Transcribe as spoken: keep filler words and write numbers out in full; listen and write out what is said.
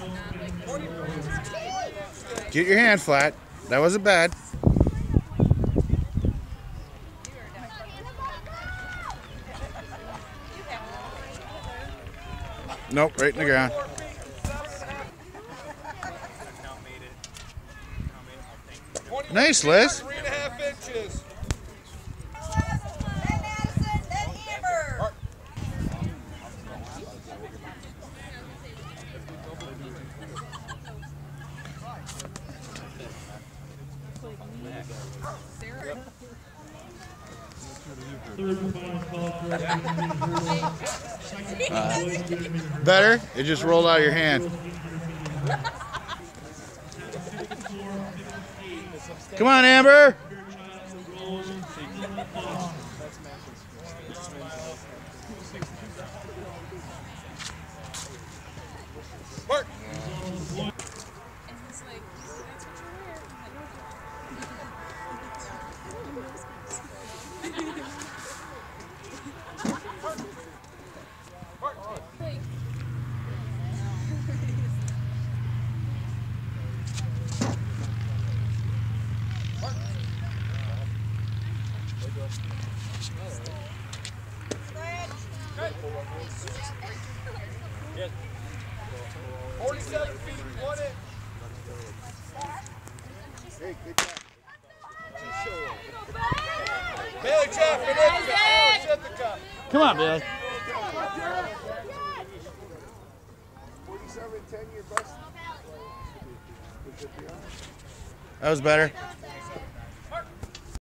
Get your hand flat. That wasn't bad. Nope, right in the ground. Nice, Liz. Three and a half inches. Uh, better? It just rolled out of your hand. Come on, Amber. Mark. forty-seven feet, one inch. Hey, good job. Bailey Chapman, Come on, Billy. forty-seven ten, your best. That was better.